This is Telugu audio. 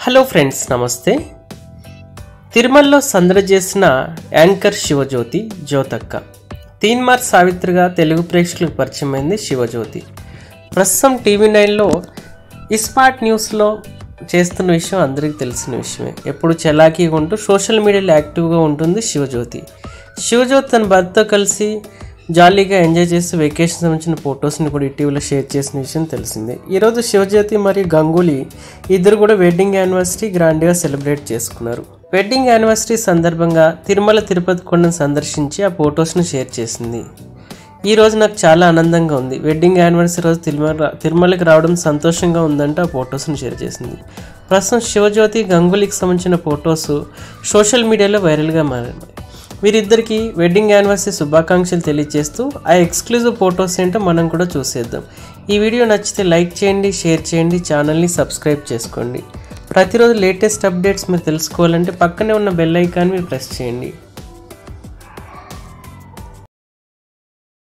హలో ఫ్రెండ్స్, నమస్తే. తిరుమలలో సందడి చేసిన యాంకర్ శివజ్యోతి జ్యోతక్క తీన్మార్ సావిత్రిగా తెలుగు ప్రేక్షకులకు పరిచయమైంది శివజ్యోతి. ప్రస్తుతం టీవీ9లో ఇస్మార్ట్ న్యూస్లో చేస్తున్న విషయం అందరికీ తెలిసిన విషయమే. ఎప్పుడు చలాకీగా ఉంటూ సోషల్ మీడియాలో యాక్టివ్గా ఉంటుంది శివజ్యోతి. తన భర్తతో కలిసి జాలీగా ఎంజాయ్ చేసి వెకేషన్ సంబంధించిన ఫొటోస్ని కూడా ఇటీవల షేర్ చేసిన విషయం తెలిసిందే. ఈరోజు శివజ్యోతి మరియు గంగూలీ ఇద్దరు కూడా వెడ్డింగ్ యానివర్సరీ గ్రాండ్గా సెలబ్రేట్ చేసుకున్నారు. వెడ్డింగ్ యానివర్సరీ సందర్భంగా తిరుమల తిరుపతి కొండను సందర్శించి ఆ ఫొటోస్ను షేర్ చేసింది. ఈరోజు నాకు చాలా ఆనందంగా ఉంది, వెడ్డింగ్ యానివర్సరీ రోజు తిరుమలకి రావడం సంతోషంగా ఉందంటే ఆ ఫొటోస్ను షేర్ చేసింది. ప్రస్తుతం శివజ్యోతి గంగూలీకి సంబంధించిన ఫొటోస్ సోషల్ మీడియాలో వైరల్గా మారాయి. వీరిద్దరికి వెడ్డింగ్ యానివర్సరీ శుభాకాంక్షలు తెలియజేస్తూ ఆ ఎక్స్క్లూజివ్ ఫొటోస్ ఏంటో మనం కూడా చూసేద్దాం. ఈ వీడియో నచ్చితే లైక్ చేయండి, షేర్ చేయండి, ఛానల్ని సబ్స్క్రైబ్ చేసుకోండి. ప్రతిరోజు లేటెస్ట్ అప్డేట్స్ మీరు తెలుసుకోవాలంటే పక్కనే ఉన్న బెల్ ఐకాన్ మీరు ప్రెస్ చేయండి.